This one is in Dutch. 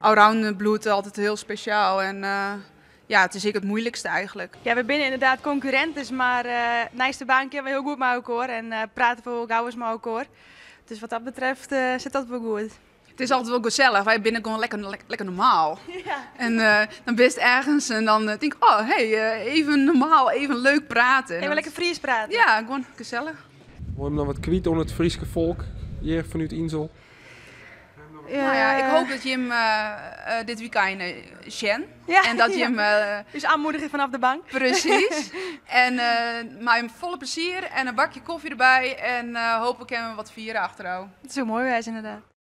allround bloed altijd heel speciaal. En ja, het is zeker het moeilijkste eigenlijk. Ja, we zijn inderdaad concurrenten, maar naast de baan kunnen we heel goed met elkaar en praten we ook gauw eens met elkaar. Dus wat dat betreft zit dat wel goed. Het is altijd wel gezellig. Wij binnen gewoon lekker normaal. Ja. En dan ben je ergens en dan denk ik, oh hey, even normaal, even leuk praten. Even lekker Fries praten. Ja, gewoon gezellig. We hebben nog wat kwijt onder het Friese volk hier vanuit Insel. Nou ja, ik hoop dat je hem dit weekend Shen. Ja, En dat je hem dus aanmoedigen vanaf de bank. precies. En maar hem volle plezier en een bakje koffie erbij. En hopelijk hebben we wat vieren achterhouden. Dat is zo mooi wijs inderdaad.